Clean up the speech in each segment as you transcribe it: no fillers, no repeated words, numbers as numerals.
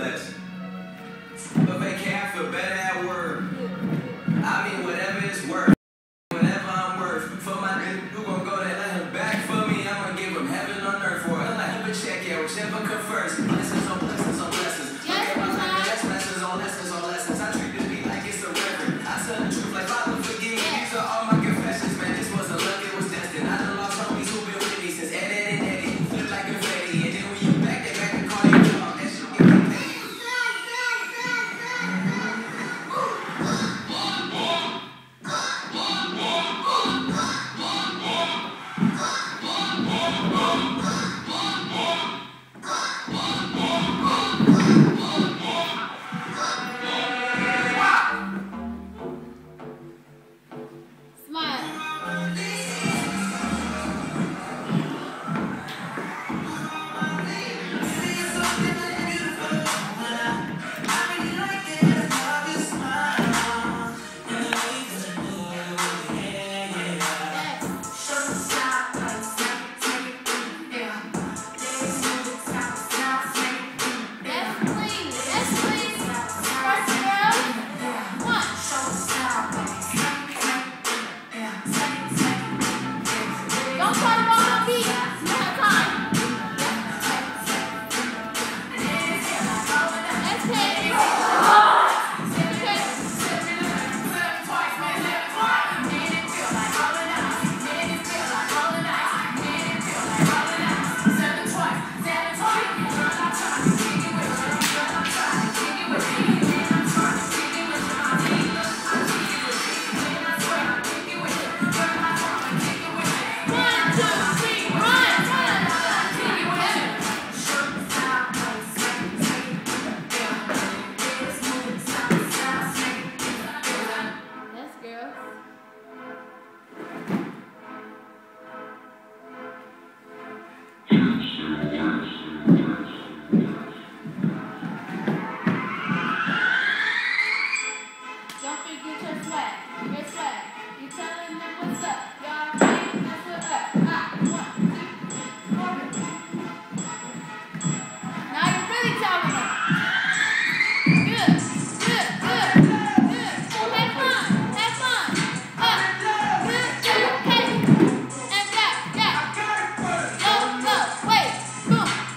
less. But vacay, I feel better at work. I mean, whatever it's worth, whatever I'm worth. For my nigga, who gon' go there, let him back for me. I'ma give him heaven on earth for it. Let him check, yeah, whichever come first. Blessings on blessings on blessings. Forget my life, that's lessons on lessons on lessons. I treat this beat like it's a record. I tell the truth like Father, forgive me. These are all my confessions, man. This wasn't luck, it was destined. I done lost homies who been with me since Ed and Eddie. Flip like confetti, and then when you back, they back and call you dog. That shit get petty.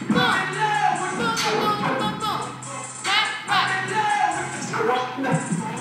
Yes.